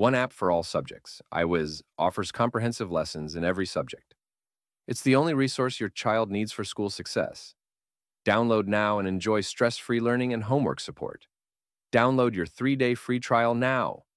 One app for all subjects. iWiz offers comprehensive lessons in every subject. It's the only resource your child needs for school success. Download now and enjoy stress-free learning and homework support. Download your 3-day free trial now.